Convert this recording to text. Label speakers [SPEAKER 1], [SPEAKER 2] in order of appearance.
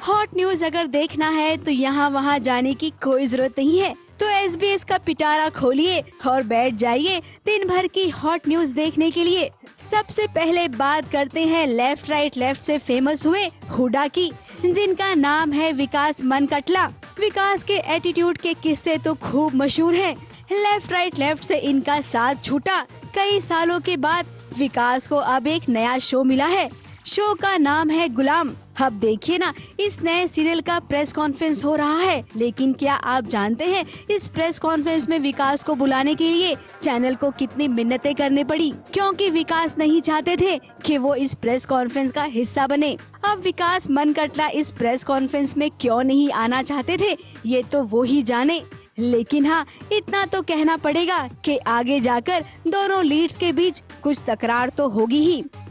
[SPEAKER 1] Hot news अगर देखना है तो यहाँ वहाँ जाने की कोई जरूरत नहीं है। तो SBS का पिटारा खोलिए और बैठ जाइए दिन भर की हॉट न्यूज देखने के लिए। सबसे पहले बात करते हैं लेफ्ट राइट लेफ्ट से फेमस हुए हुडा की, जिनका नाम है विकास मनकटला। विकास के एटीट्यूड के किस्से तो खूब मशहूर हैं। लेफ्ट राइट लेफ्ट से इनका साथ छूटा। कई सालों के बाद विकास को अब एक नया शो मिला है। शो का नाम है गुलाम। अब देखिए ना, इस नए सीरियल का प्रेस कॉन्फ्रेंस हो रहा है। लेकिन क्या आप जानते हैं इस प्रेस कॉन्फ्रेंस में विकास को बुलाने के लिए चैनल को कितनी मिन्नतें करनी पड़ी, क्योंकि विकास नहीं चाहते थे कि वो इस प्रेस कॉन्फ्रेंस का हिस्सा बने। अब विकास मनकटला इस प्रेस कॉन्फ्रेंस में क्यों नहीं आना चाहते थे, ये तो वो ही जाने। लेकिन हाँ, इतना तो कहना पड़ेगा कि आगे जाकर दोनों लीड्स के बीच कुछ तकरार तो होगी ही।